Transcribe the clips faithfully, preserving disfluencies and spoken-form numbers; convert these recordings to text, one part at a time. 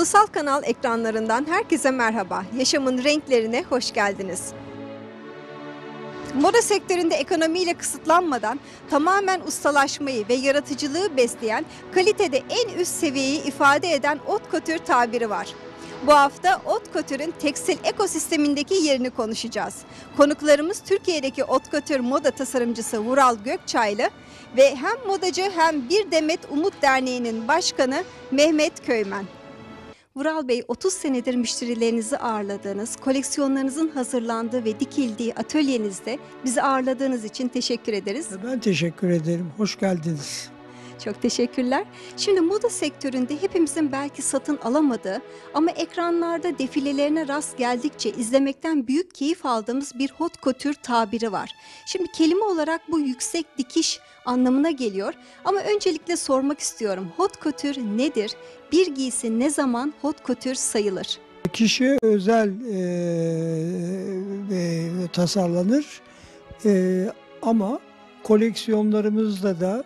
Ulusal Kanal ekranlarından herkese merhaba. Yaşamın renklerine hoş geldiniz. Moda sektöründe ekonomiyle kısıtlanmadan tamamen ustalaşmayı ve yaratıcılığı besleyen, kalitede en üst seviyeyi ifade eden haute couture tabiri var. Bu hafta haute couture'ün tekstil ekosistemindeki yerini konuşacağız. Konuklarımız Türkiye'deki haute couture moda tasarımcısı Vural Gökçaylı ve hem modacı hem Bir Demet Umut Derneği'nin başkanı Mehmet Köymen. Vural Bey, otuz senedir müşterilerinizi ağırladığınız, koleksiyonlarınızın hazırlandığı ve dikildiği atölyenizde bizi ağırladığınız için teşekkür ederiz. Ben teşekkür ederim. Hoş geldiniz. Çok teşekkürler. Şimdi moda sektöründe hepimizin belki satın alamadığı ama ekranlarda defilelerine rast geldikçe izlemekten büyük keyif aldığımız bir haute couture tabiri var. Şimdi kelime olarak bu yüksek dikiş anlamına geliyor ama öncelikle sormak istiyorum. Haute couture nedir? Bir giysi ne zaman haute couture sayılır? Kişiye özel e, ve tasarlanır e, ama koleksiyonlarımızda da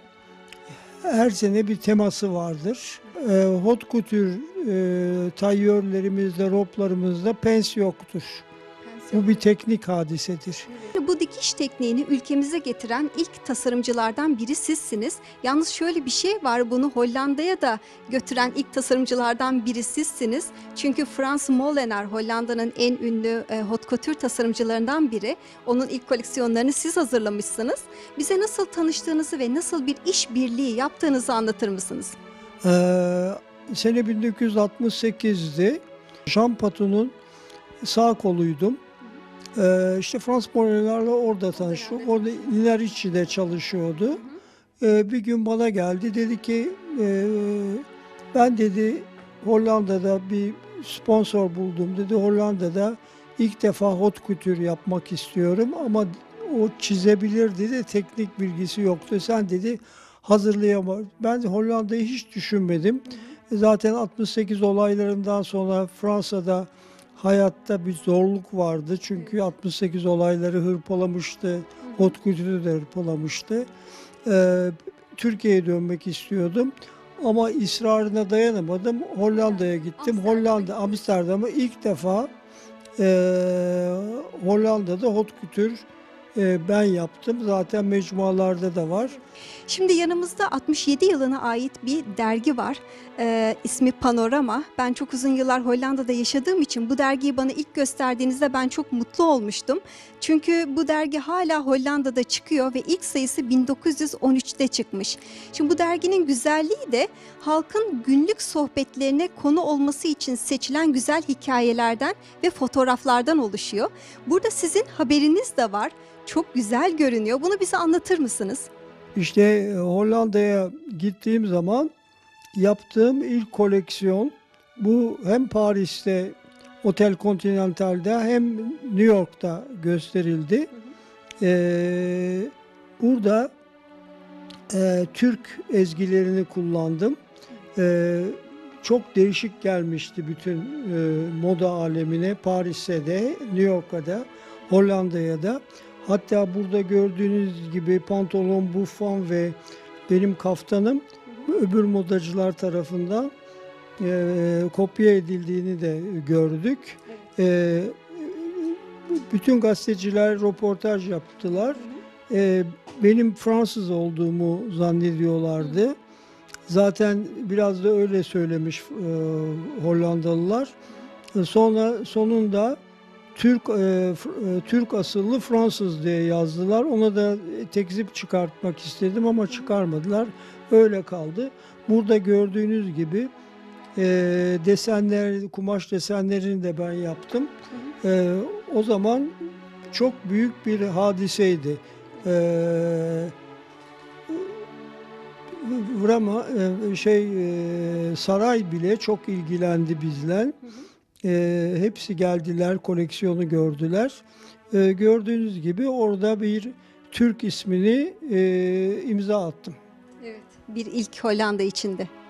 her sene bir teması vardır. E, haute couture e, tayyörlerimizde, roplarımızda pens yoktur. Bu bir teknik hadisedir. Bu dikiş tekniğini ülkemize getiren ilk tasarımcılardan biri sizsiniz. Yalnız şöyle bir şey var, bunu Hollanda'ya da götüren ilk tasarımcılardan biri sizsiniz. Çünkü Frans Molenaar Hollanda'nın en ünlü e, haute couture tasarımcılarından biri. Onun ilk koleksiyonlarını siz hazırlamışsınız. Bize nasıl tanıştığınızı ve nasıl bir işbirliği yaptığınızı anlatır mısınız? Ee, sene bin dokuz yüz altmış sekiz'de Jean Paton'un sağ koluydum. Ee, işte Frans Molenaar'la orada tanıştık. Orada İnariçi'de çalışıyordu. Ee, bir gün bana geldi. Dedi ki e, ben dedi Hollanda'da bir sponsor buldum. Dedi Hollanda'da ilk defa haute couture yapmak istiyorum ama o çizebilir dedi. Teknik bilgisi yoktu. Sen dedi hazırlayamaz. Ben Hollanda'yı hiç düşünmedim. Zaten altmış sekiz olaylarından sonra Fransa'da hayatta bir zorluk vardı. Çünkü altmış sekiz olayları hırpalamıştı. Haute couture'u da hırpalamıştı. Ee, Türkiye'ye dönmek istiyordum. Ama ısrarına dayanamadım. Hollanda'ya gittim. Hollanda, Amsterdam'a ilk defa e, Hollanda'da haute couture e, ben yaptım. Zaten mecmualarda da var. Şimdi yanımızda altmış yedi yılına ait bir dergi var. Ee, ismi Panorama. Ben çok uzun yıllar Hollanda'da yaşadığım için bu dergiyi bana ilk gösterdiğinizde ben çok mutlu olmuştum. Çünkü bu dergi hala Hollanda'da çıkıyor ve ilk sayısı bin dokuz yüz on üç'te çıkmış. Şimdi bu derginin güzelliği de halkın günlük sohbetlerine konu olması için seçilen güzel hikayelerden ve fotoğraflardan oluşuyor. Burada sizin haberiniz de var. Çok güzel görünüyor. Bunu bize anlatır mısınız? İşte Hollanda'ya gittiğim zaman yaptığım ilk koleksiyon bu hem Paris'te Otel Continental'da hem New York'ta gösterildi. Hı hı. Ee, burada e, Türk ezgilerini kullandım. Ee, çok değişik gelmişti bütün e, moda alemine, Paris'e de, New York'a da, Hollanda'ya da. Hatta burada gördüğünüz gibi pantolon, buffon ve benim kaftanım öbür modacılar tarafından e, kopya edildiğini de gördük. E, bütün gazeteciler röportaj yaptılar. E, benim Fransız olduğumu zannediyorlardı. Zaten biraz da öyle söylemiş e, Hollandalılar. E, sonra sonunda Türk e, Türk asıllı Fransız diye yazdılar. Ona da tekzip çıkartmak istedim ama çıkarmadılar. Öyle kaldı. Burada gördüğünüz gibi e, desenler, kumaş desenlerini de ben yaptım. E, o zaman çok büyük bir hadiseydi. E, Vrama e, şey e, saray bile çok ilgilendi bizle. E, hepsi geldiler, koleksiyonu gördüler. E, gördüğünüz gibi orada bir Türk ismini e, imza attım. Evet, bir ilk Hollanda içinde.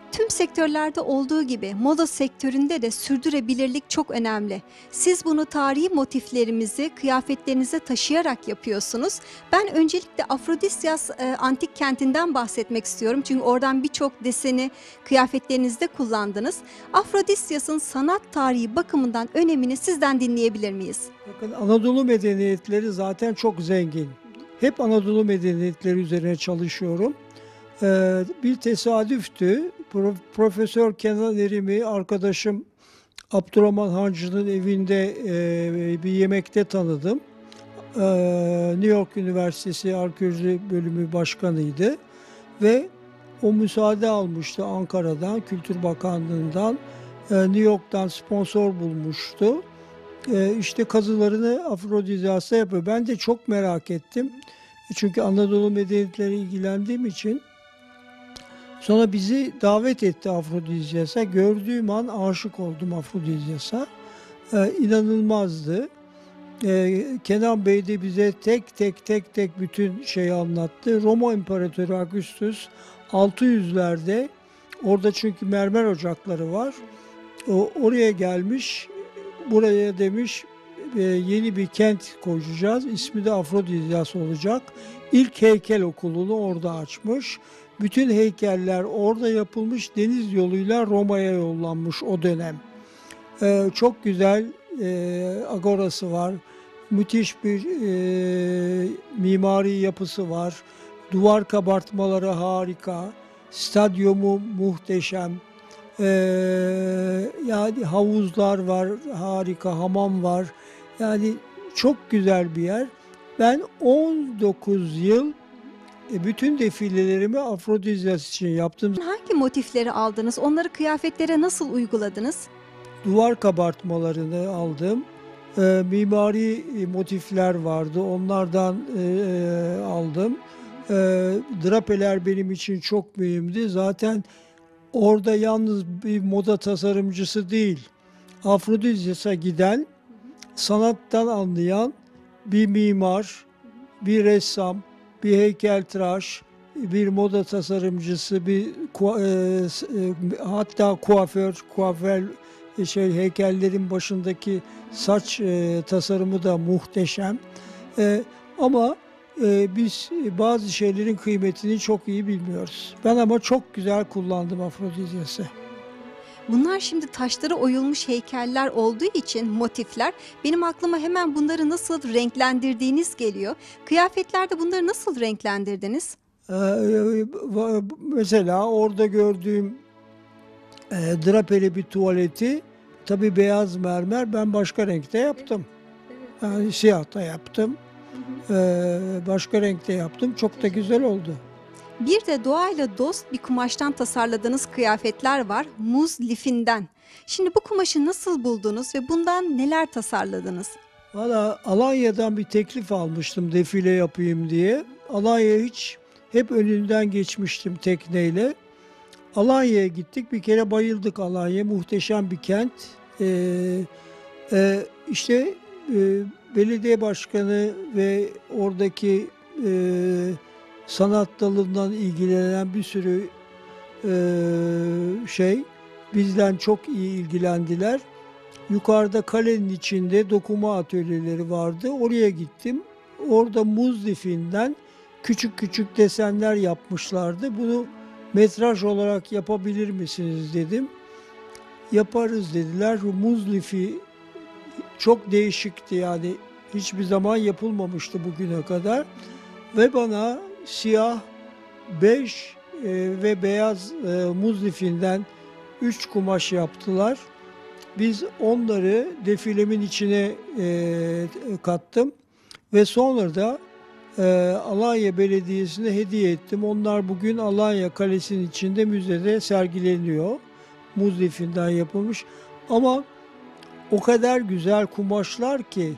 Tüm sektörlerde olduğu gibi moda sektöründe de sürdürülebilirlik çok önemli. Siz bunu tarihi motiflerimizi kıyafetlerinize taşıyarak yapıyorsunuz. Ben öncelikle Afrodisyas e, antik kentinden bahsetmek istiyorum. Çünkü oradan birçok deseni kıyafetlerinizde kullandınız. Afrodisyas'ın sanat tarihi bakımından önemini sizden dinleyebilir miyiz? Bakın, Anadolu medeniyetleri zaten çok zengin. Hep Anadolu medeniyetleri üzerine çalışıyorum. Ee, bir tesadüftü. Pro- Profesör Kenan Erim'i arkadaşım Abdurrahman Hancı'nın evinde e, bir yemekte tanıdım. Ee, New York Üniversitesi Arkeoloji Bölümü Başkanıydı ve o müsaade almıştı Ankara'dan, Kültür Bakanlığı'ndan. Ee, New York'tan sponsor bulmuştu. Ee, işte kazılarını Afrodizyas'ta yapıyor. Ben de çok merak ettim. Çünkü Anadolu medeniyetleriyle ilgilendiğim için. Sonra bizi davet etti Afrodizyas'a. Gördüğüm an aşık oldum Afrodizyas'a. Ee, inanılmazdı. Ee, Kenan Bey de bize tek tek tek tek bütün şeyi anlattı. Roma İmparatoru Augustus altı yüzlerde, orada çünkü mermer ocakları var. O, oraya gelmiş, buraya demiş e, yeni bir kent koyacağız. İsmi de Afrodizyas olacak. İlk heykel okulunu orada açmış. Bütün heykeller orada yapılmış, deniz yoluyla Roma'ya yollanmış o dönem. Ee, çok güzel e, agorası var. Müthiş bir e, mimari yapısı var. Duvar kabartmaları harika. Stadyumu muhteşem. Ee, yani havuzlar var, harika, hamam var. Yani çok güzel bir yer. Ben on dokuz yıl e, bütün defilelerimi Afrodizyas için yaptım. Hangi motifleri aldınız? Onları kıyafetlere nasıl uyguladınız? Duvar kabartmalarını aldım. E, mimari motifler vardı. Onlardan e, aldım. E, drapeler benim için çok mühimdi. Zaten orada yalnız bir moda tasarımcısı değil, Afrodizyas'a giden, sanattan anlayan bir mimar, bir ressam, bir heykeltıraş, bir moda tasarımcısı, bir kua- e, e, hatta kuaför, kuaför e, şey heykellerin başındaki saç e, tasarımı da muhteşem. E, ama e, biz bazı şeylerin kıymetini çok iyi bilmiyoruz. Ben ama çok güzel kullandım Afrodizyas'ı. Bunlar şimdi taşlara oyulmuş heykeller olduğu için motifler, benim aklıma hemen bunları nasıl renklendirdiğiniz geliyor. Kıyafetlerde bunları nasıl renklendirdiniz? Ee, va- Mesela orada gördüğüm e, drapeli bir tuvaleti, tabii beyaz mermer, ben başka renkte yaptım. Yani siyah da yaptım. Ee, başka renkte yaptım. Çok da güzel oldu. Bir de doğayla dost bir kumaştan tasarladığınız kıyafetler var, muz lifinden. Şimdi bu kumaşı nasıl buldunuz ve bundan neler tasarladınız? Valla Alanya'dan bir teklif almıştım defile yapayım diye. Alanya'ya hiç hep önünden geçmiştim tekneyle. Alanya'ya gittik. Bir kere bayıldık Alanya. Muhteşem bir kent. Ee, e, işte e, belediye başkanı ve oradaki e, sanat dalından ilgilenen bir sürü e, şey bizden çok iyi ilgilendiler. Yukarıda kalenin içinde dokuma atölyeleri vardı. Oraya gittim. Orada muz lifinden küçük küçük desenler yapmışlardı. Bunu metraj olarak yapabilir misiniz dedim. Yaparız dediler. Muz lifi çok değişikti, yani hiçbir zaman yapılmamıştı bugüne kadar. Ve bana siyah, bej e, ve beyaz e, muz lifinden üç kumaş yaptılar. Biz onları defilemin içine e, kattım ve sonra da e, Alanya Belediyesi'ne hediye ettim. Onlar bugün Alanya Kalesi'nin içinde müzede sergileniyor. Muz lifinden yapılmış. Ama o kadar güzel kumaşlar ki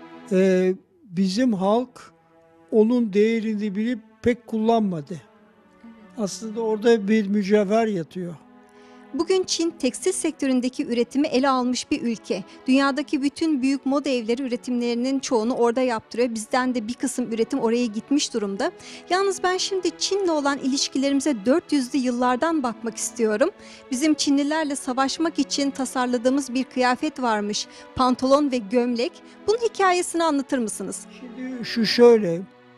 e, bizim halk onun değerini bilip pek kullanmadı. Aslında orada bir mücevher yatıyor. Bugün Çin tekstil sektöründeki üretimi ele almış bir ülke. Dünyadaki bütün büyük moda evleri üretimlerinin çoğunu orada yaptırıyor. Bizden de bir kısım üretim oraya gitmiş durumda. Yalnız ben şimdi Çin'le olan ilişkilerimize dört yüzlü yıllardan bakmak istiyorum. Bizim Çinlilerle savaşmak için tasarladığımız bir kıyafet varmış. Pantolon ve gömlek. Bunun hikayesini anlatır mısınız? Şimdi şu şöyle,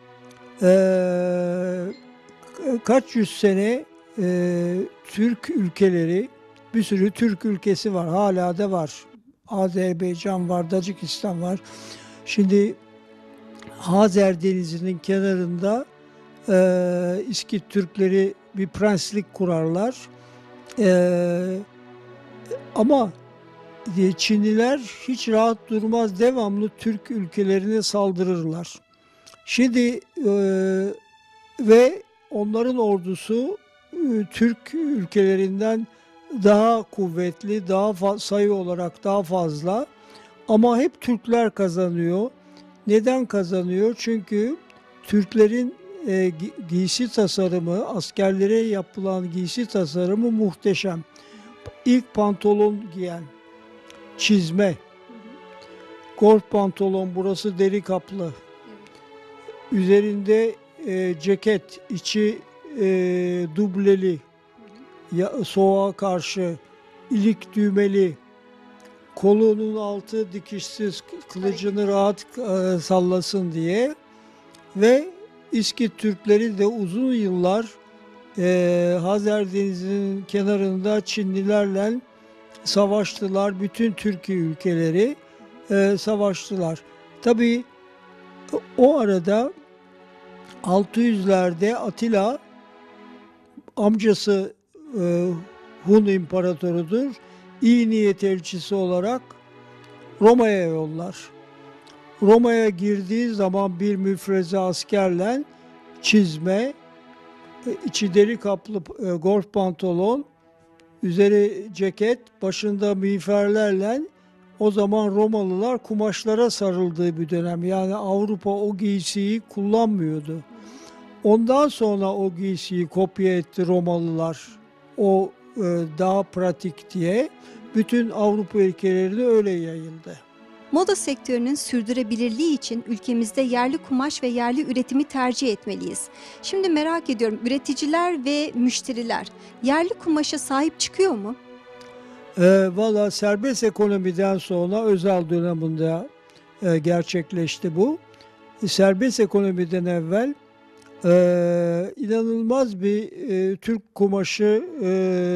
eee, kaç yüz sene eee, Türk ülkeleri, bir sürü Türk ülkesi var, hala da var. Azerbaycan var, Tacikistan var. Şimdi Hazer Denizi'nin kenarında eee İskit Türkleri bir prenslik kurarlar. Eee, ama Çinliler hiç rahat durmaz, devamlı Türk ülkelerine saldırırlar. Şimdi eee, ve onların ordusu eee, Türk ülkelerinden daha kuvvetli, daha fa- sayı olarak daha fazla. Ama hep Türkler kazanıyor. Neden kazanıyor? Çünkü Türklerin e, gi- giysi tasarımı, askerlere yapılan giysi tasarımı muhteşem. İlk pantolon giyen, çizme, golf pantolon, burası deri kaplı. Üzerinde e, ceket, içi e, dubleli, ya, soğuğa karşı, ilik düğmeli, kolunun altı dikişsiz, kılıcını rahat e, sallasın diye. Ve İskit Türkleri de uzun yıllar e, Hazar Denizi'nin kenarında Çinlilerle savaştılar. Bütün Türkiye ülkeleri e, savaştılar. Tabii o arada altı yüzlerde Atilla, amcası e, Hun İmparatorudur, iyi niyet elçisi olarak Roma'ya yollar. Roma'ya girdiği zaman bir müfreze askerle çizme, e, içi deri kaplı e, golf pantolon, üzeri ceket, başında miğferlerle, o zaman Romalılar kumaşlara sarıldığı bir dönem. Yani Avrupa o giysiyi kullanmıyordu. Ondan sonra o giysiyi kopya etti Romalılar. O e, daha pratik diye. Bütün Avrupa ülkelerine öyle yayıldı. Moda sektörünün sürdürülebilirliği için ülkemizde yerli kumaş ve yerli üretimi tercih etmeliyiz. Şimdi merak ediyorum, üreticiler ve müşteriler yerli kumaşa sahip çıkıyor mu? E, Valla serbest ekonomiden sonra özel döneminde e, gerçekleşti bu. E, serbest ekonomiden evvel e, inanılmaz bir e, Türk kumaşı e,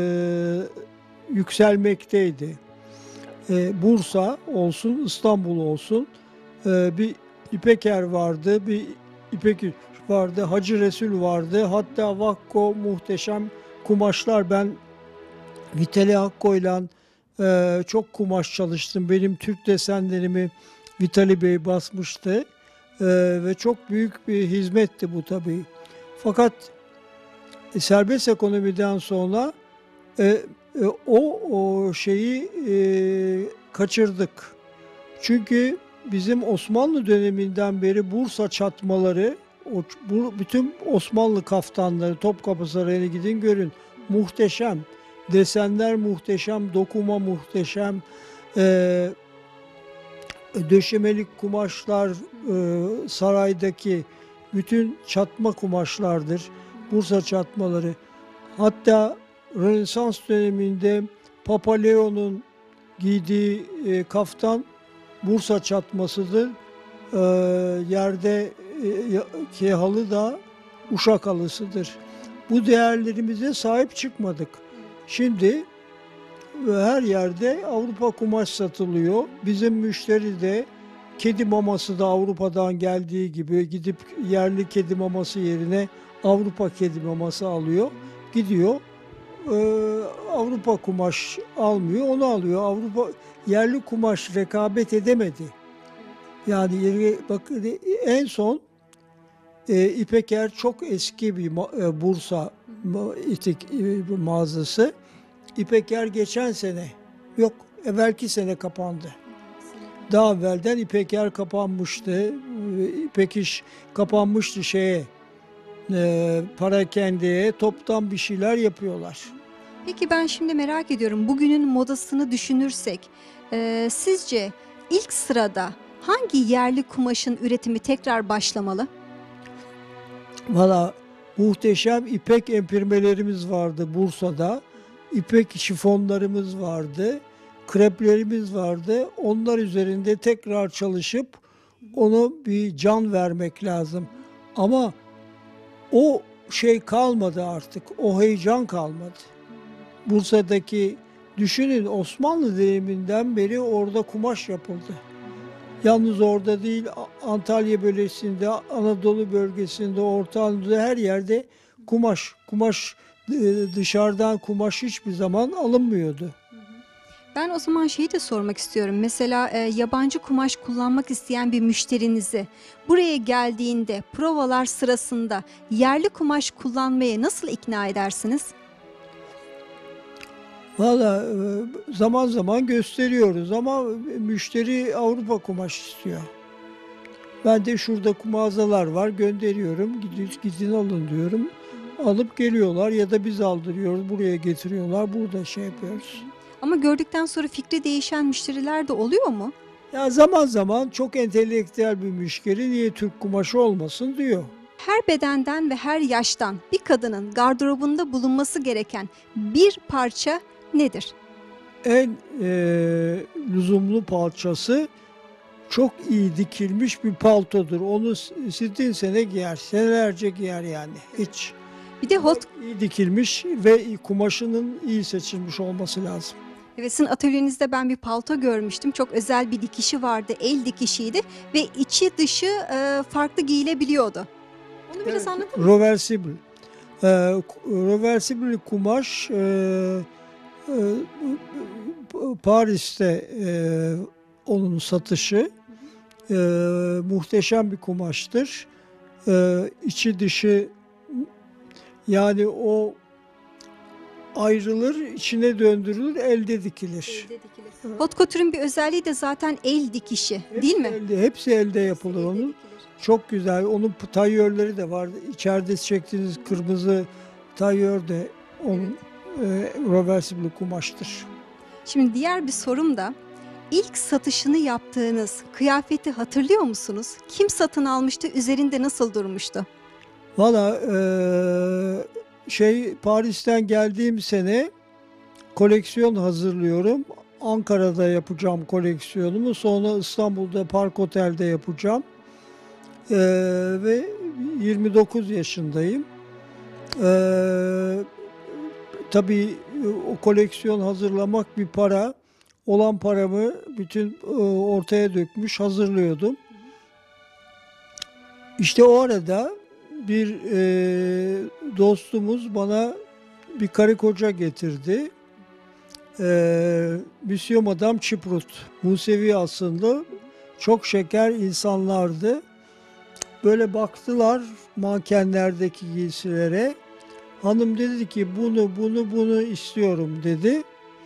yükselmekteydi. E, Bursa olsun, İstanbul olsun, e, bir İpeker vardı, bir İpek vardı, Hacı Resul vardı. Hatta Vakko muhteşem kumaşlar. Ben Vitali Hakko'yla e, çok kumaş çalıştım. Benim Türk desenlerimi Vitali Bey basmıştı. E, ve çok büyük bir hizmetti bu tabii. Fakat e, serbest ekonomiden sonra e, e, o, o şeyi e, kaçırdık. Çünkü bizim Osmanlı döneminden beri Bursa çatmaları, o, bu, bütün Osmanlı kaftanları, Topkapı Sarayı'na gidin görün. Muhteşem. Desenler muhteşem, dokuma muhteşem. E, döşemelik kumaşlar, e, saraydaki bütün çatma kumaşlardır. Bursa çatmaları. Hatta Rönesans döneminde Papa Leo'nun giydiği e, kaftan Bursa çatmasıdır. E, yerde e, ki halı da Uşak halısıdır. Bu değerlerimize sahip çıkmadık. Şimdi her yerde Avrupa kumaş satılıyor. Bizim müşteri de kedi maması da Avrupa'dan geldiği gibi gidip yerli kedi maması yerine Avrupa kedi maması alıyor. Gidiyor e, Avrupa kumaş almıyor, onu alıyor. Avrupa yerli kumaş rekabet edemedi. Yani yeri, bak, en son e, İpeker çok eski bir ma- e, Bursa ma- itik, e, mağazası. İpeker geçen sene, yok evvelki sene kapandı. Daha evvelden İpeker kapanmıştı. İpek İş kapanmıştı şeye, e, Parakende'ye, toptan bir şeyler yapıyorlar. Peki ben şimdi merak ediyorum, bugünün modasını düşünürsek e, sizce ilk sırada hangi yerli kumaşın üretimi tekrar başlamalı? Valla muhteşem ipek empirmelerimiz vardı Bursa'da. İpek şifonlarımız vardı. Kreplerimiz vardı. Onlar üzerinde tekrar çalışıp onu bir can vermek lazım. Ama o şey kalmadı artık. O heyecan kalmadı. Bursa'daki düşünün, Osmanlı döneminden beri orada kumaş yapıldı. Yalnız orada değil, A- Antalya bölgesinde, Anadolu bölgesinde, Orta Anadolu'da her yerde kumaş, kumaş e, dışarıdan kumaş hiçbir zaman alınmıyordu. Ben o zaman şeyi de sormak istiyorum. Mesela e, yabancı kumaş kullanmak isteyen bir müşterinizi buraya geldiğinde provalar sırasında yerli kumaş kullanmaya nasıl ikna edersiniz? Valla e, zaman zaman gösteriyoruz ama müşteri Avrupa kumaş istiyor. Ben de şurada mağazalar var, gönderiyorum, gidin, gidin alın diyorum. Alıp geliyorlar ya da biz aldırıyoruz, buraya getiriyorlar, burada şey yapıyoruz. Ama gördükten sonra fikri değişen müşteriler de oluyor mu? Ya zaman zaman çok entelektüel bir müşteri niye Türk kumaşı olmasın diyor. Her bedenden ve her yaştan bir kadının gardırobunda bulunması gereken bir parça nedir? En e, lüzumlu parçası çok iyi dikilmiş bir paltodur. Onu istediğin sene giyer, senelerce giyer yani hiç. Bir de hot, İyi dikilmiş ve kumaşının iyi seçilmiş olması lazım. evet, sizin atölyenizde ben bir palto görmüştüm. Çok özel bir dikişi vardı, el dikişiydi ve içi dışı e, farklı giyilebiliyordu. Onu biraz anlatır mısın? Reversible. Ee, reversible kumaş e, e, Paris'te e, onun satışı e, muhteşem bir kumaştır. E, içi dışı yani o ayrılır, içine döndürülür, elde dikilir. Hot couture'un bir özelliği de zaten el dikişi, Hepsi değil mi? Elde, hepsi elde yapılır onun. Çok güzel. Onun tayyörleri de var. İçeride çektiğiniz kırmızı tayyör de onun e, reversible kumaştır. Şimdi diğer bir sorum da, ilk satışını yaptığınız kıyafeti hatırlıyor musunuz? Kim satın almıştı? Üzerinde nasıl durmuştu? Valla e, şey Paris'ten geldiğim sene koleksiyon hazırlıyorum. Ankara'da yapacağım koleksiyonumu. Sonra İstanbul'da Park Otel'de yapacağım. E, ve yirmi dokuz yaşındayım. E, tabii o koleksiyon hazırlamak bir para. Olan paramı bütün e, ortaya dökmüş hazırlıyordum. İşte o arada bir e, dostumuz bana bir karı koca getirdi. E, Monsieur Madame Çiprut. Musevi aslında çok şeker insanlardı. Böyle baktılar mankenlerdeki giysilere. Hanım dedi ki bunu bunu bunu istiyorum dedi.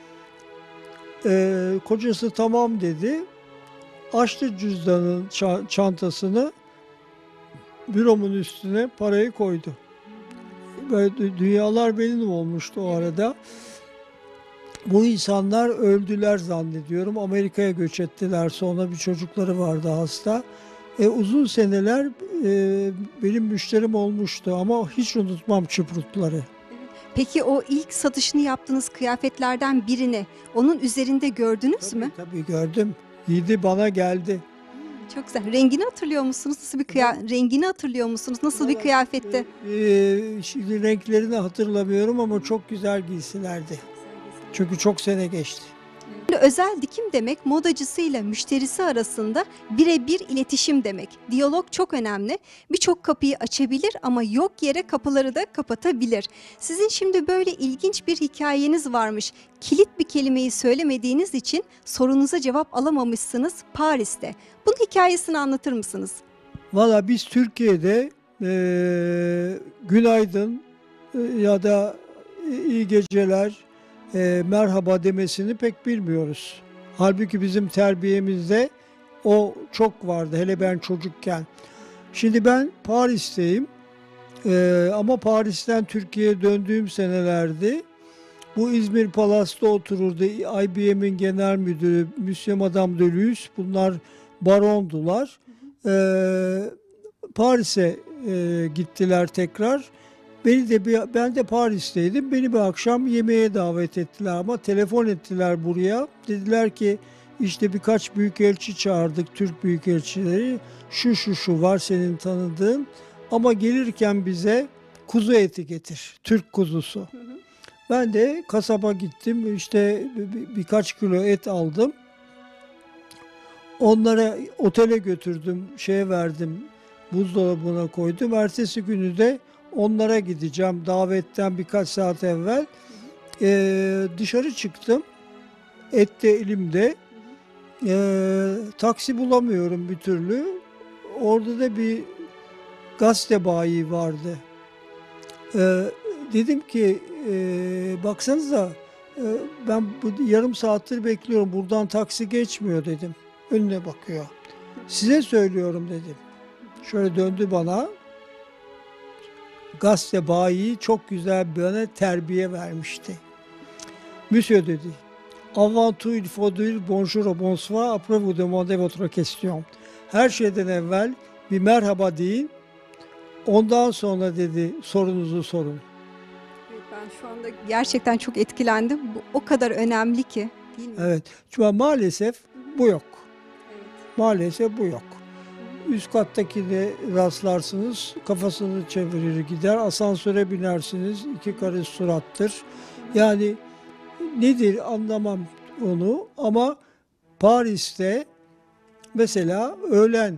E, kocası tamam dedi. Açtı cüzdanın ça- çantasını. Büromun üstüne parayı koydu. Böyle dü- dünyalar benim olmuştu o arada. Bu insanlar öldüler zannediyorum. Amerika'ya göç ettiler. Sonra bir çocukları vardı hasta. E, uzun seneler e, benim müşterim olmuştu ama hiç unutmam Çıprutları. Peki o ilk satışını yaptığınız kıyafetlerden birini onun üzerinde gördünüz Tabii, mü? tabii gördüm. Giydi bana geldi. Çok güzel. Rengini hatırlıyor musunuz? Nasıl bir kıya rengini hatırlıyor musunuz? Nasıl bir Vallahi, kıyafetti? e, şimdi renklerini hatırlamıyorum ama çok güzel giysilerdi. Çünkü çok sene geçti. Şimdi özel dikim demek modacısıyla müşterisi arasında birebir iletişim demek. Diyalog çok önemli. Birçok kapıyı açabilir ama yok yere kapıları da kapatabilir. Sizin şimdi böyle ilginç bir hikayeniz varmış. Kilit bir kelimeyi söylemediğiniz için sorunuza cevap alamamışsınız Paris'te. Bunun hikayesini anlatır mısınız? Valla biz Türkiye'de e, günaydın e, ya da iyi geceler, e, merhaba demesini pek bilmiyoruz. Halbuki bizim terbiyemizde o çok vardı, hele ben çocukken. Şimdi ben Paris'teyim e, ama Paris'ten Türkiye'ye döndüğüm senelerdi. Bu İzmir Palas'ta otururdu. I B M'in genel müdürü Monsieur Madame de Luz. Bunlar barondular. Ee, Paris'e e, gittiler tekrar. Beni de bir, ben de Paris'teydim. Beni bir akşam yemeğe davet ettiler ama telefon ettiler buraya. Dediler ki işte birkaç büyükelçi çağırdık, Türk büyükelçileri. Şu şu şu var senin tanıdığın. Ama gelirken bize kuzu eti getir. Türk kuzusu. Hı hı. Ben de kasaba gittim. İşte bir, birkaç kilo et aldım. Onlara otele götürdüm. Şeye verdim. Buzdolabına koydum. Ertesi günü de onlara gideceğim. Davetten birkaç saat evvel. Ee, dışarı çıktım. Et de elimde. Ee, taksi bulamıyorum bir türlü. Orada da bir gazete bayi vardı. Ee, dedim ki e, baksanıza e, ben bu yarım saattir bekliyorum. Buradan taksi geçmiyor dedim. Önüne bakıyor. Size söylüyorum dedim. Şöyle döndü bana. Gazete bayi çok güzel bana terbiye vermişti. Monsieur dedi. Avant tout il faut dire bonjour ou bonsoir après vous demander votre question. Her şeyden evvel bir merhaba deyin. Ondan sonra dedi sorunuzu sorun. Evet, ben şu anda gerçekten çok etkilendim. Bu o kadar önemli ki, değil mi? Evet. Çünkü maalesef bu yok. Evet. Maalesef bu yok. Üst kattaki de rastlarsınız, kafasını çevirir gider, asansöre binersiniz, iki karış surattır. Yani nedir anlamam onu ama Paris'te mesela öğlen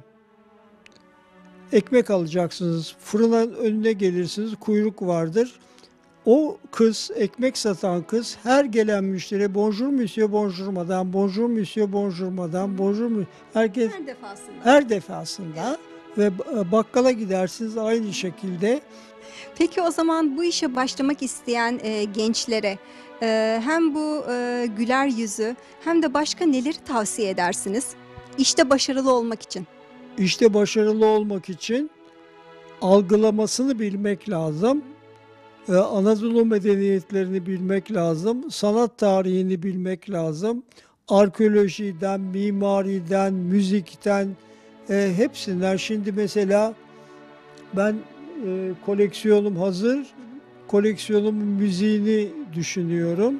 ekmek alacaksınız, fırının önüne gelirsiniz, kuyruk vardır. O kız, ekmek satan kız her gelen müşteriye bonjour monsieur, bonjour madame, bonjour monsieur, bonjour madame, bonjour monsieur. Herkes Her defasında. her defasında ve bakkala gidersiniz aynı şekilde. Peki o zaman bu işe başlamak isteyen e, gençlere e, hem bu e, güler yüzü hem de başka neleri tavsiye edersiniz? İşte başarılı olmak için. İşte başarılı olmak için algılamasını bilmek lazım. Ee, Anadolu medeniyetlerini bilmek lazım. Sanat tarihini bilmek lazım. Arkeolojiden, mimariden, müzikten e, hepsinden. Şimdi mesela ben e, koleksiyonum hazır. Koleksiyonumun müziğini düşünüyorum.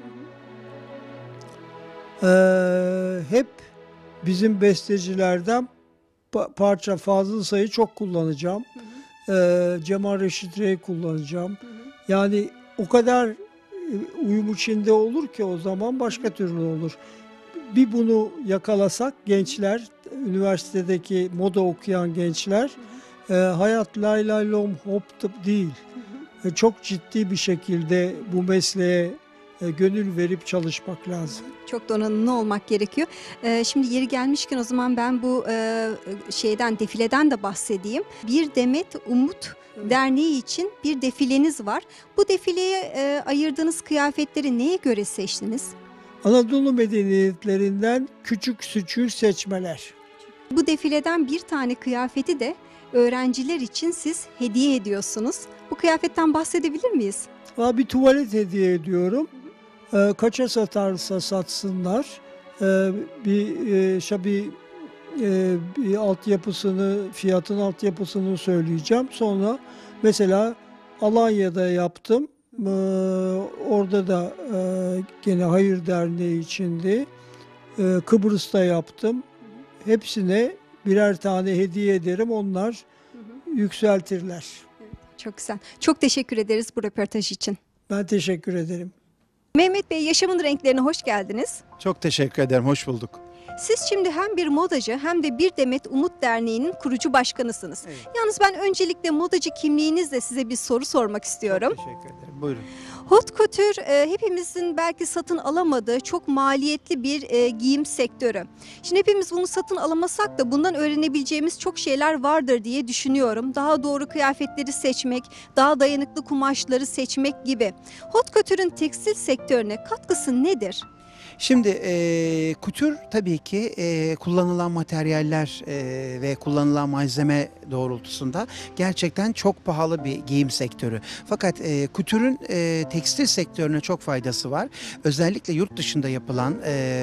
Ee, hep bizim bestecilerden pa- parça Fazıl Say'ı çok kullanacağım. Hı hı. Ee, Cemal Reşit Rey kullanacağım. Hı hı. Yani o kadar uyum içinde olur ki o zaman başka türlü olur. Bir bunu yakalasak gençler, üniversitedeki moda okuyan gençler, hı hı. E, hayat lay lay lom hop değil. Hı hı. E, çok ciddi bir şekilde bu mesleğe e, gönül verip çalışmak lazım. Çok donanımlı olmak gerekiyor. Ee, şimdi yeri gelmişken o zaman ben bu e, şeyden defileden de bahsedeyim. Bir Demet Umut evet. Derneği için bir defileniz var. Bu defileye e, ayırdığınız kıyafetleri neye göre seçtiniz? Anadolu medeniyetlerinden küçük küçük seçmeler. Bu defileden bir tane kıyafeti de öğrenciler için siz hediye ediyorsunuz. Bu kıyafetten bahsedebilir miyiz? Bir tuvalet hediye ediyorum. E, kaça satarsa satsınlar. E, bir e, şabi e, bir altyapısını, fiyatın altyapısını söyleyeceğim. Sonra mesela Alanya'da yaptım. E, orada da e, gene Hayır Derneği içindi. E, Kıbrıs'ta yaptım. Hepsine birer tane hediye ederim. Onlar hı hı. yükseltirler. Çok güzel. Çok teşekkür ederiz bu röportaj için. Ben teşekkür ederim. Mehmet Bey, Yaşamın Renklerine hoş geldiniz. Çok teşekkür ederim, hoş bulduk. Siz şimdi hem bir modacı hem de Bir Demet Umut Derneği'nin kurucu başkanısınız. Evet. Yalnız ben öncelikle modacı kimliğinizle size bir soru sormak istiyorum. Çok teşekkür ederim, buyurun. Haute couture e, hepimizin belki satın alamadığı çok maliyetli bir e, giyim sektörü. Şimdi hepimiz bunu satın alamasak da bundan öğrenebileceğimiz çok şeyler vardır diye düşünüyorum. Daha doğru kıyafetleri seçmek, daha dayanıklı kumaşları seçmek gibi. Haute couture'un tekstil sektörüne katkısı nedir? Şimdi e, kutür tabii ki e, kullanılan materyaller e, ve kullanılan malzeme doğrultusunda gerçekten çok pahalı bir giyim sektörü. Fakat e, kutürün e, tekstil sektörüne çok faydası var. Özellikle yurt dışında yapılan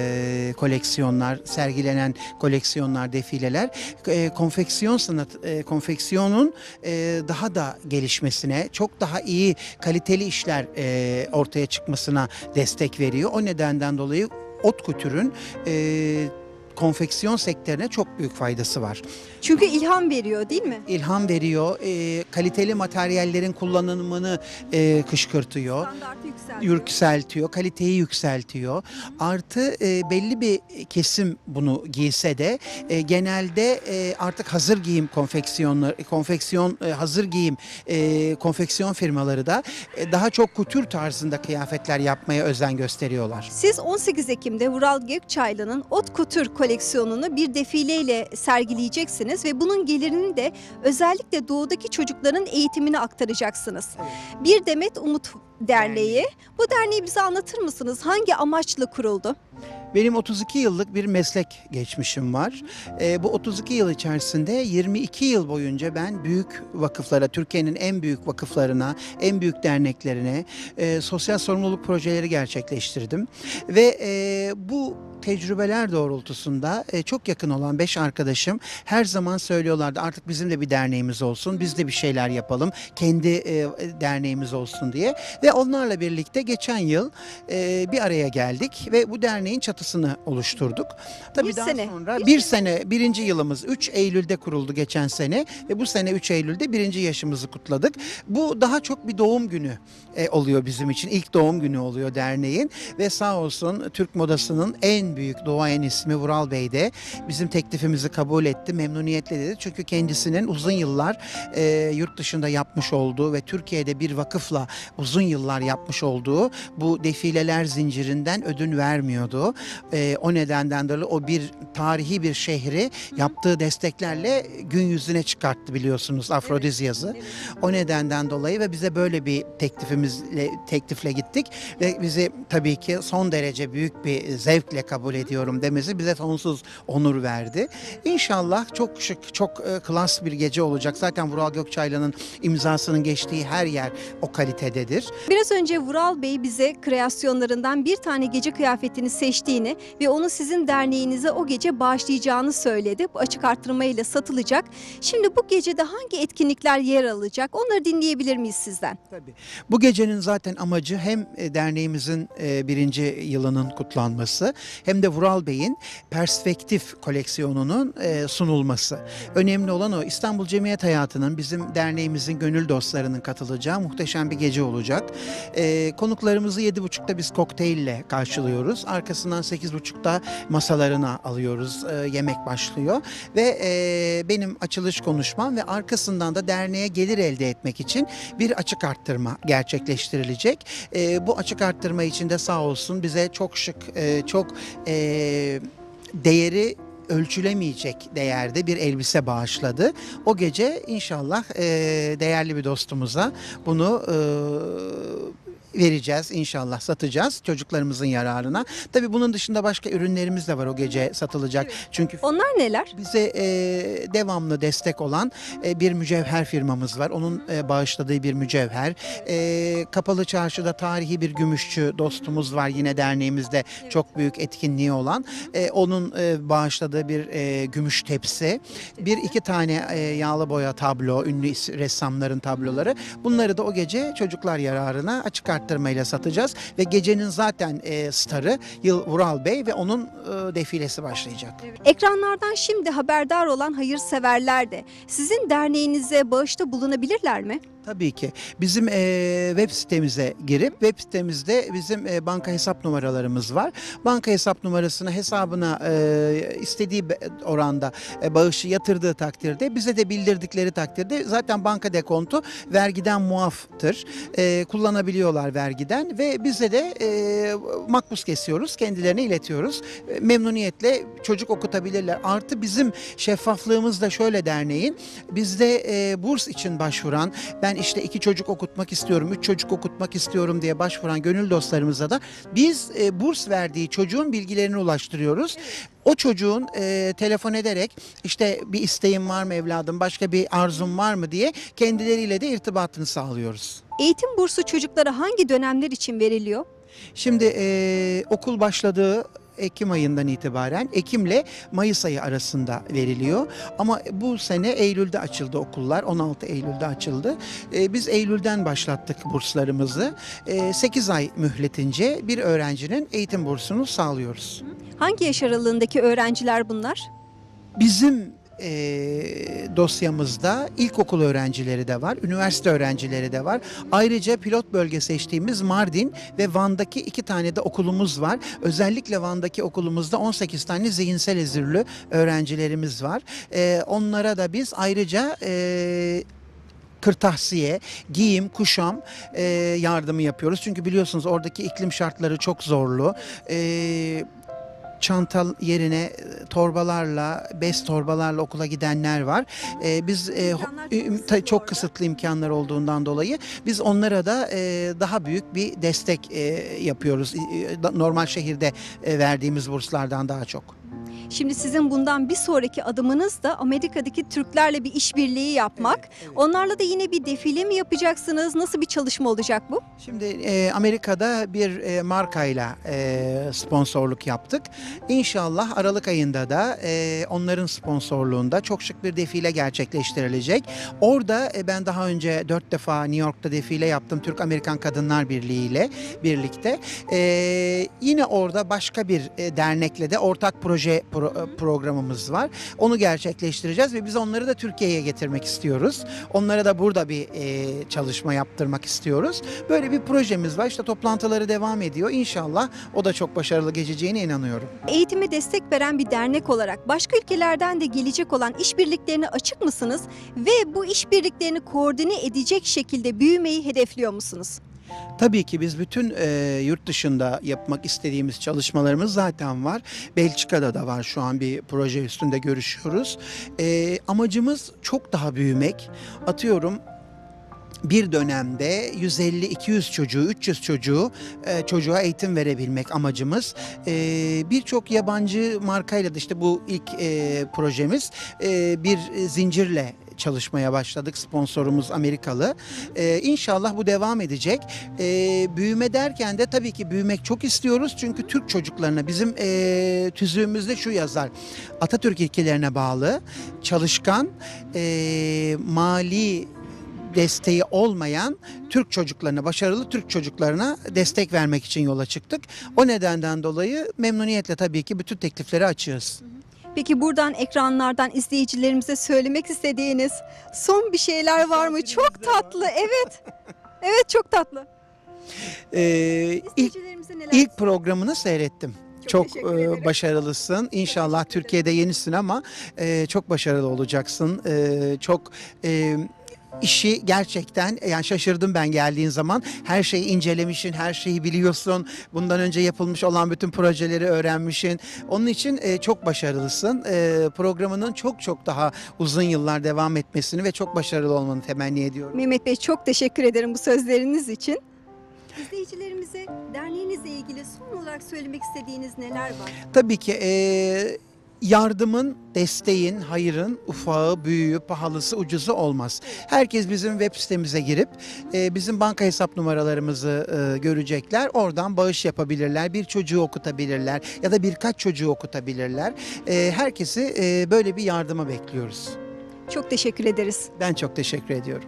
e, koleksiyonlar, sergilenen koleksiyonlar, defileler, e, konfeksiyon sanat, e, konfeksiyonun e, daha da gelişmesine, çok daha iyi kaliteli işler e, ortaya çıkmasına destek veriyor. O nedenden dolayı ot kutürün e, konfeksiyon sektörüne çok büyük faydası var. Çünkü ilham veriyor değil mi? İlham veriyor, e, kaliteli materyallerin kullanımını e, kışkırtıyor. Standartı yükseltiyor. Yükseltiyor, kaliteyi yükseltiyor. Artı e, belli bir kesim bunu giyse de e, genelde e, artık hazır giyim konfeksiyonları, konfeksiyon e, hazır giyim e, konfeksiyon firmaları da e, daha çok kutür tarzında kıyafetler yapmaya özen gösteriyorlar. Siz on sekiz Ekim'de Vural Gökçaylı'nın Haute Couture koleksiyonunu bir defileyle sergileyeceksiniz ve bunun gelirini de özellikle doğudaki çocukların eğitimine aktaracaksınız. Bir Demet Umut Derneği. Bu derneği bize anlatır mısınız? Hangi amaçla kuruldu? Benim otuz iki yıllık bir meslek geçmişim var. E, bu otuz iki yıl içerisinde yirmi iki yıl boyunca ben büyük vakıflara, Türkiye'nin en büyük vakıflarına, en büyük derneklerine e, sosyal sorumluluk projeleri gerçekleştirdim. Ve e, bu tecrübeler doğrultusunda e, çok yakın olan beş arkadaşım her zaman söylüyorlardı, artık bizim de bir derneğimiz olsun, biz de bir şeyler yapalım, kendi e, derneğimiz olsun diye. Ve onlarla birlikte geçen yıl e, bir araya geldik ve bu derneğin çatısını oluşturduk. Tabii Bir daha sene. sonra Bir bir sene, birinci yılımız üç Eylül'de kuruldu geçen sene ve bu sene üç Eylül'de birinci yaşımızı kutladık. Bu daha çok bir doğum günü e, oluyor bizim için. İlk doğum günü oluyor derneğin ve sağ olsun Türk modasının en büyük duayen ismi Vural Bey de bizim teklifimizi kabul etti. Memnuniyetle dedi. Çünkü kendisinin uzun yıllar e, yurt dışında yapmış olduğu ve Türkiye'de bir vakıfla uzun yıllar yapmış olduğu bu defileler zincirinden ödün vermiyordu. E, o nedenden dolayı o bir tarihi bir şehri yaptığı desteklerle gün yüzüne çıkarttı, biliyorsunuz, Afrodizyaz'ı. O nedenden dolayı ve bize böyle bir teklifimizle teklifle gittik ve bizi tabii ki son derece büyük bir zevkle kabul ediyorum demesi bize sonsuz onur verdi. İnşallah çok şık, çok e, klas bir gece olacak. Zaten Vural Gökçaylı'nın imzasının geçtiği her yer o kalitededir. Biraz önce Vural Bey bize kreasyonlarından bir tane gece kıyafetini seçtiğini ve onu sizin derneğinize o gece bağışlayacağını söyledi. Bu açık artırmayla satılacak. Şimdi bu gecede hangi etkinlikler yer alacak? Onları dinleyebilir miyiz sizden? Tabii. Bu gecenin zaten amacı hem e, derneğimizin e, birinci yılının kutlanması hem de Vural Bey'in perspektif koleksiyonunun e, sunulması. Önemli olan o. İstanbul Cemiyet Hayatı'nın, bizim derneğimizin gönül dostlarının katılacağı muhteşem bir gece olacak. E, konuklarımızı yedi buçukta biz kokteylle karşılıyoruz. Arkasından sekiz buçukta masalarına alıyoruz. E, yemek başlıyor ve e, benim açılış konuşmam ve arkasından da derneğe gelir elde etmek için bir açık arttırma gerçekleştirilecek. E, bu açık arttırma için de sağ olsun bize çok şık, e, çok e, değeri ölçülemeyecek değerde bir elbise bağışladı. O gece inşallah e, değerli bir dostumuza bunu e, vereceğiz, inşallah satacağız çocuklarımızın yararına. Tabii bunun dışında başka ürünlerimiz de var o gece satılacak. Çünkü Onlar neler? bize e, devamlı destek olan e, bir mücevher firmamız var. Onun e, bağışladığı bir mücevher. E, Kapalı Çarşı'da tarihi bir gümüşçü dostumuz var yine derneğimizde, çok büyük etkinliği olan. E, onun e, bağışladığı bir e, gümüş tepsi. Bir iki tane e, yağlı boya tablo, ünlü is- ressamların tabloları. Bunları da o gece çocuklar yararına açık arttırmayla satacağız ve gecenin zaten e, starı Yıl Vural Bey ve onun e, defilesi başlayacak. Ekranlardan şimdi haberdar olan hayırseverler de sizin derneğinize bağışta bulunabilirler mi? Tabii ki. Bizim e, web sitemize girip web sitemizde bizim e, banka hesap numaralarımız var. Banka hesap numarasına, hesabına e, istediği be- oranda e, bağışı yatırdığı takdirde, bize de bildirdikleri takdirde zaten banka dekontu vergiden muaftır. E, kullanabiliyorlar vergiden ve bize de e, makbuz kesiyoruz, kendilerine iletiyoruz. E, memnuniyetle çocuk okutabilirler. Artı bizim şeffaflığımız da şöyle derneğin, bizde e, burs için başvuran, ben ben işte iki çocuk okutmak istiyorum, üç çocuk okutmak istiyorum diye başvuran gönül dostlarımıza da biz e, burs verdiği çocuğun bilgilerini ulaştırıyoruz. O çocuğun e, telefon ederek işte bir isteğin var mı evladım, başka bir arzun var mı diye kendileriyle de irtibatını sağlıyoruz. Eğitim bursu çocuklara hangi dönemler için veriliyor? Şimdi e, okul başladığı Ekim ayından itibaren Ekim'le Mayıs ayı arasında veriliyor. Ama bu sene Eylül'de açıldı okullar. on altı Eylül'de açıldı. Ee, biz Eylül'den başlattık burslarımızı. Ee, sekiz ay mühletince bir öğrencinin eğitim bursunu sağlıyoruz. Hangi yaş aralığındaki öğrenciler bunlar? Bizim e, dosyamızda ilkokul öğrencileri de var, üniversite öğrencileri de var. Ayrıca pilot bölge seçtiğimiz Mardin ve Van'daki iki tane de okulumuz var. Özellikle Van'daki okulumuzda on sekiz tane zihinsel özürlü öğrencilerimiz var. E, onlara da biz ayrıca E, kırtasiye, giyim, kuşam e, yardımı yapıyoruz. Çünkü biliyorsunuz oradaki iklim şartları çok zorlu. E, çanta yerine torbalarla, bez torbalarla okula gidenler var. Ee, biz e, İmkanlar çok e, kısıtlı ta- çok orada. kısıtlı imkanlar olduğundan dolayı biz onlara da e, daha büyük bir destek e, yapıyoruz. E, da- normal şehirde e, verdiğimiz burslardan daha çok. Şimdi sizin bundan bir sonraki adımınız da Amerika'daki Türklerle bir işbirliği yapmak. Onlarla da yine bir defile mi yapacaksınız? Nasıl bir çalışma olacak bu? Şimdi e, Amerika'da bir e, markayla e, sponsorluk yaptık. İnşallah Aralık ayında da e, onların sponsorluğunda çok şık bir defile gerçekleştirilecek. Orada e, ben daha önce dört defa New York'ta defile yaptım Türk-Amerikan Kadınlar Birliği ile birlikte. E, yine orada başka bir e, dernekle de ortak proje pro- programımız var. Onu gerçekleştireceğiz ve biz onları da Türkiye'ye getirmek istiyoruz. Onlara da burada bir e, çalışma yaptırmak istiyoruz. Böyle bir projemiz var. İşte toplantıları devam ediyor. İnşallah o da çok başarılı geçeceğine inanıyorum. Eğitime destek veren bir dernek olarak başka ülkelerden de gelecek olan işbirliklerine açık mısınız? Ve bu işbirliklerini koordine edecek şekilde büyümeyi hedefliyor musunuz? Tabii ki biz bütün e, yurt dışında yapmak istediğimiz çalışmalarımız zaten var. Belçika'da da var, şu an bir proje üstünde görüşüyoruz. E, amacımız çok daha büyümek. Atıyorum bir dönemde yüz elli iki yüz çocuğu, üç yüz çocuğu e, çocuğa eğitim verebilmek amacımız. E, Birçok yabancı markayla da işte bu ilk e, projemiz e, bir zincirle çalışmaya başladık. Sponsorumuz Amerikalı. Ee, İnşallah bu devam edecek. Ee, büyüme derken de tabii ki büyümek çok istiyoruz. Çünkü Türk çocuklarına bizim e, tüzüğümüzde şu yazar. Atatürk ilkelerine bağlı, çalışkan, e, mali desteği olmayan Türk çocuklarına, başarılı Türk çocuklarına destek vermek için yola çıktık. O nedenden dolayı memnuniyetle tabii ki bütün teklifleri açığız. Peki buradan ekranlardan izleyicilerimize söylemek istediğiniz son bir şeyler var mı? Çok tatlı, evet. Evet, çok tatlı. Ee, ilk, İzleyicilerimize neler? ilk programını seyrettim. Çok Çok, teşekkür e, ederim. başarılısın. İnşallah Türkiye'de yenisin ama e, çok başarılı olacaksın. E, çok e, işi gerçekten, yani şaşırdım ben geldiğin zaman. Her şeyi incelemişsin, her şeyi biliyorsun. Bundan önce yapılmış olan bütün projeleri öğrenmişsin. Onun için e, çok başarılısın. E, programının çok çok daha uzun yıllar devam etmesini ve çok başarılı olmanı temenni ediyorum. Mehmet Bey, çok teşekkür ederim bu sözleriniz için. İzleyicilerimize derneğinizle ilgili son olarak söylemek istediğiniz neler var? Tabii ki e, yardımın, desteğin, hayırın ufağı, büyüğü, pahalısı, ucuzu olmaz. Herkes bizim web sitemize girip e, bizim banka hesap numaralarımızı e, görecekler. Oradan bağış yapabilirler, bir çocuğu okutabilirler ya da birkaç çocuğu okutabilirler. E, herkesi e, böyle bir yardıma bekliyoruz. Çok teşekkür ederiz. Ben çok teşekkür ediyorum.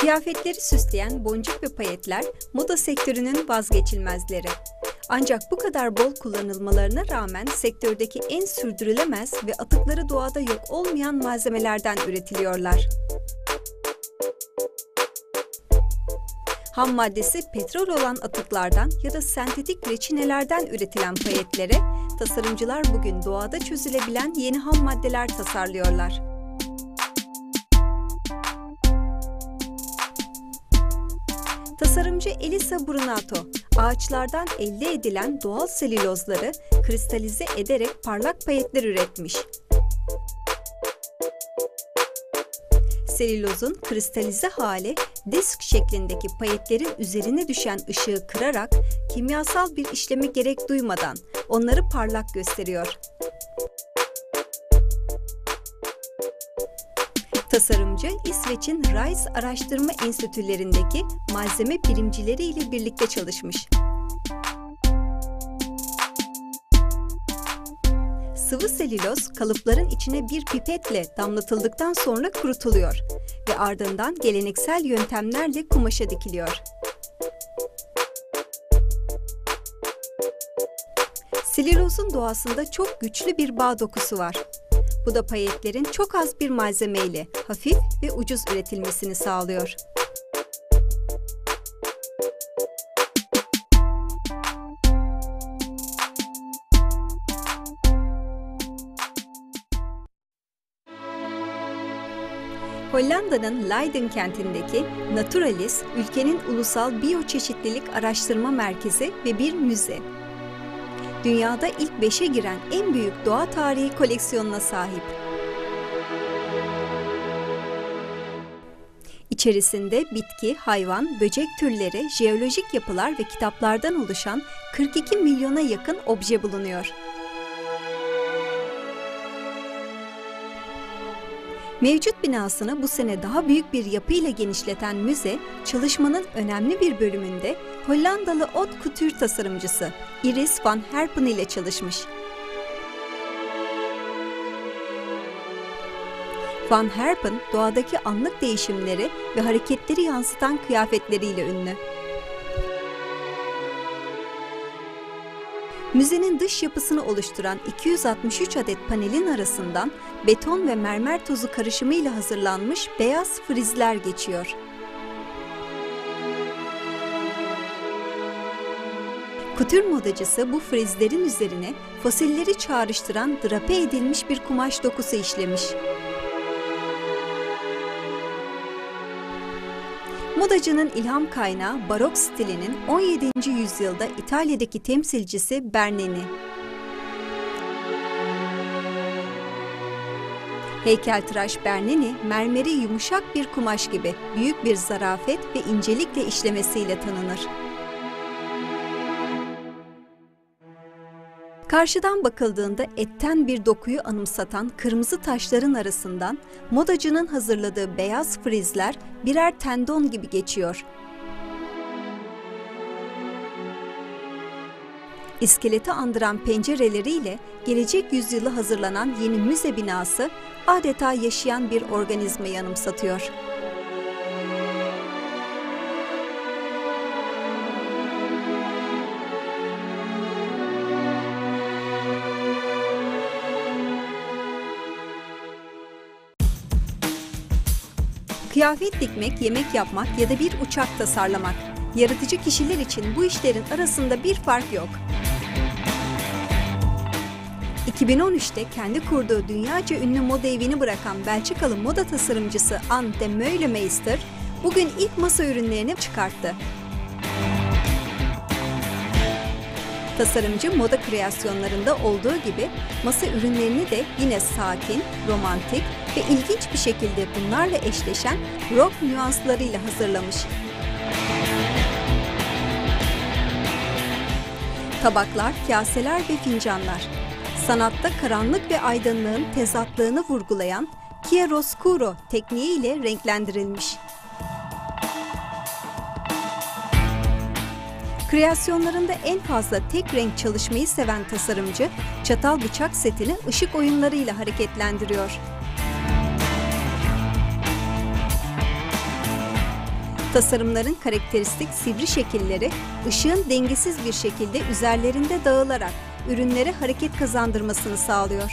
Kıyafetleri süsleyen boncuk ve payetler moda sektörünün vazgeçilmezleri. Ancak bu kadar bol kullanılmalarına rağmen sektördeki en sürdürülemez ve atıkları doğada yok olmayan malzemelerden üretiliyorlar. Ham maddesi petrol olan atıklardan ya da sentetik reçinelerden üretilen payetlere tasarımcılar bugün doğada çözülebilen yeni ham maddeler tasarlıyorlar. Tasarımcı Elisa Brunato, ağaçlardan elde edilen doğal selülozları kristalize ederek parlak payetler üretmiş. Selülozun kristalize hali, disk şeklindeki payetlerin üzerine düşen ışığı kırarak kimyasal bir işleme gerek duymadan onları parlak gösteriyor. Tasarımcı, İsveç'in Rice Araştırma Enstitülerindeki malzeme bilimcileri ile birlikte çalışmış. Sıvı selüloz, kalıpların içine bir pipetle damlatıldıktan sonra kurutuluyor ve ardından geleneksel yöntemlerle kumaşa dikiliyor. Selülozun doğasında çok güçlü bir bağ dokusu var. Bu da payetlerin çok az bir malzemeyle hafif ve ucuz üretilmesini sağlıyor. Hollanda'nın Leiden kentindeki Naturalis, ülkenin ulusal biyoçeşitlilik araştırma merkezi ve bir müze. Dünyada ilk beşe giren en büyük doğa tarihi koleksiyonuna sahip. İçerisinde bitki, hayvan, böcek türleri, jeolojik yapılar ve kitaplardan oluşan kırk iki milyona yakın obje bulunuyor. Mevcut binasını bu sene daha büyük bir yapıyla genişleten müze, çalışmanın önemli bir bölümünde Hollandalı haute couture tasarımcısı Iris van Herpen ile çalışmış. Van Herpen, doğadaki anlık değişimleri ve hareketleri yansıtan kıyafetleriyle ünlü. Müzenin dış yapısını oluşturan iki yüz altmış üç adet panelin arasından beton ve mermer tozu karışımıyla hazırlanmış beyaz frizler geçiyor. Kutür modacısı bu frizlerin üzerine fosilleri çağrıştıran drape edilmiş bir kumaş dokusu işlemiş. Modacının ilham kaynağı barok stilinin on yedinci yüzyılda İtalya'daki temsilcisi Bernini. Heykeltıraş Bernini, mermeri yumuşak bir kumaş gibi büyük bir zarafet ve incelikle işlemesiyle tanınır. Karşıdan bakıldığında etten bir dokuyu anımsatan kırmızı taşların arasından modacının hazırladığı beyaz frizler birer tendon gibi geçiyor. İskeleti andıran pencereleriyle gelecek yüzyılı hazırlanan yeni müze binası adeta yaşayan bir organizmayı anımsatıyor. Kıyafet dikmek, yemek yapmak ya da bir uçak tasarlamak. Yaratıcı kişiler için bu işlerin arasında bir fark yok. iki bin on üçte kendi kurduğu dünyaca ünlü moda evini bırakan Belçikalı moda tasarımcısı Anne de Meulemeister bugün ilk masa ürünlerini çıkarttı. Tasarımcı moda kreasyonlarında olduğu gibi masa ürünlerini de yine sakin, romantik ve ilginç bir şekilde bunlarla eşleşen rock nüanslarıyla hazırlamış. Tabaklar, kaseler ve fincanlar. Sanatta karanlık ve aydınlığın tezatlığını vurgulayan chiaroscuro tekniğiyle renklendirilmiş. Kreasyonlarında en fazla tek renk çalışmayı seven tasarımcı, çatal bıçak setini ışık oyunlarıyla hareketlendiriyor. Tasarımların karakteristik sivri şekilleri ışığın dengesiz bir şekilde üzerlerinde dağılarak ürünlere hareket kazandırmasını sağlıyor.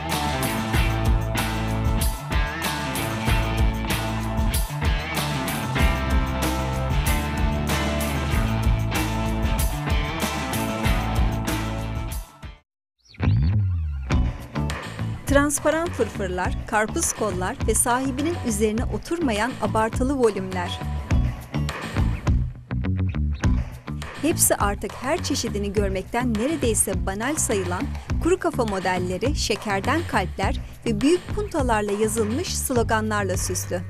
Transparan fırfırlar, karpuz kollar ve sahibinin üzerine oturmayan abartılı volümler. Hepsi artık her çeşidini görmekten neredeyse banal sayılan kuru kafa modelleri, şekerden kalpler ve büyük puntalarla yazılmış sloganlarla süslü.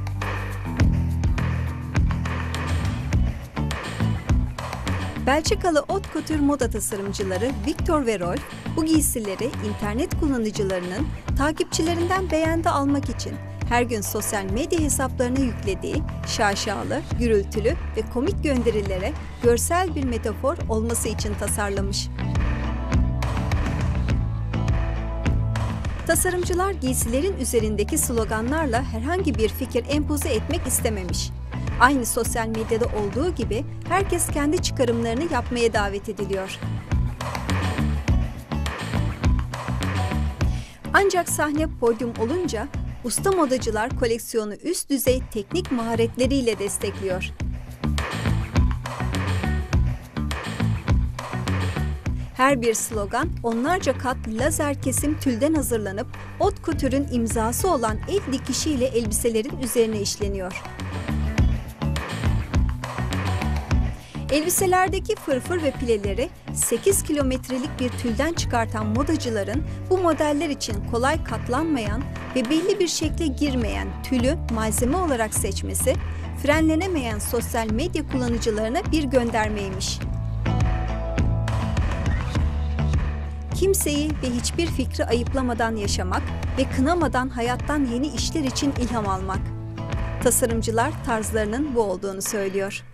Belçikalı haute couture moda tasarımcıları Victor ve Rolf, bu giysileri internet kullanıcılarının takipçilerinden beğendi almak için her gün sosyal medya hesaplarına yüklediği şaşalı, gürültülü ve komik gönderilere görsel bir metafor olması için tasarlamış. Tasarımcılar giysilerin üzerindeki sloganlarla herhangi bir fikir empoze etmek istememiş. Aynı sosyal medyada olduğu gibi herkes kendi çıkarımlarını yapmaya davet ediliyor. Ancak sahne podyum olunca usta modacılar koleksiyonu üst düzey teknik maharetleriyle destekliyor. Her bir slogan onlarca kat lazer kesim tülden hazırlanıp haute couture'ün imzası olan el dikişiyle elbiselerin üzerine işleniyor. Elbiselerdeki fırfır ve pileleri sekiz kilometrelik bir tülden çıkartan modacıların bu modeller için kolay katlanmayan ve belli bir şekle girmeyen tülü malzeme olarak seçmesi, frenlenemeyen sosyal medya kullanıcılarına bir göndermeymiş. Kimseyi ve hiçbir fikri ayıplamadan yaşamak ve kınamadan hayattan yeni işler için ilham almak. Tasarımcılar tarzlarının bu olduğunu söylüyor.